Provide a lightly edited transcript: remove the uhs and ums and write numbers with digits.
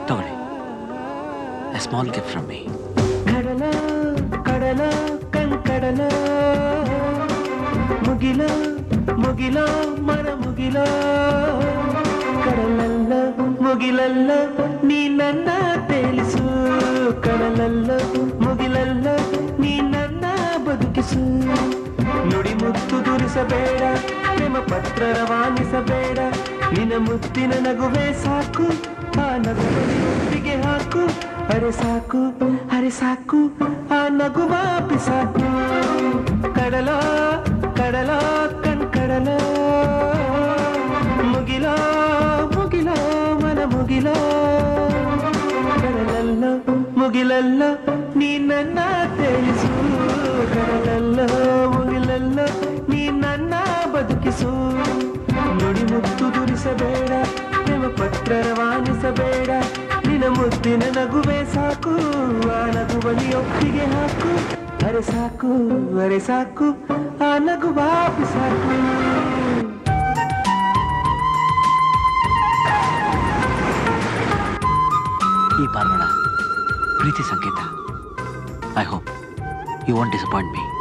ತಗೊಳ್ಳಿ, a small gift from me. ಕಡಲ ಕಡಲ ಕಣ್ಕಡಲ ಮುಗಿಲ ಮುಗಿಲ ಮರ ಮುಗಿಲ ಕಡಲಲ್ಲ ಮುಗಿಲಲ್ಲ ನೀ ನನ್ನ ತೇಲಿಸು ಕಡಲಲ್ಲ ಮುಗಿಲಲ್ಲ ನೀ ನನ್ನ ಬದುಕಿಸು ನುಡಿ ಮುತ್ತು ದುರಿಸಬೇಡ ಪ್ರೇಮ ಪತ್ರ ರವಾನಿಸಬೇಡ ನಿನ್ನ ಮುತ್ತಿನ ನಗುವೆ ಸಾಕು ಆ ನಗುವಲ್ಲಿ ಒಪ್ಪಿಗೆ ಹಾಕು ಅರೆ ಸಾಕು ಆ ನಗುವ ಪಿಸಾಕು ಕಡಲ ಕಡಲ ಕಣ್ಕಡಲ ಮುಗಿಲ ಮುಗಿಲ ಮನ ಮುಗಿಲ ಕಡಲಲ್ಲ ಮುಗಿಲಲ್ಲ ನೀ ನನ್ನ ತಿಳಿಸು ಕಡಲಲ್ಲ ಮುಗಿಲಲ್ಲ ನೀ ನನ್ನ ಬದುಕಿಸು ನುಡಿ ಮುತ್ತು ದುರಿಸಬೇಡ ಪ್ರೇಮ ಪತ್ರ ರವಾನಿಸಬೇಡ ನಿನ್ನ ಮುದ್ದಿನ ನಗುವೆ ಸಾಕು ಆ ನಗುವಲ್ಲಿ ಒಪ್ಪಿಗೆ ಹಾಕು ಅರೆ ಸಾಕು ಆ ನಗುವ ಸಾಕು ಈ ಪಾರ್ವಣ ಪ್ರೀತಿ ಸಂಕೇತ. I hope you won't disappoint me.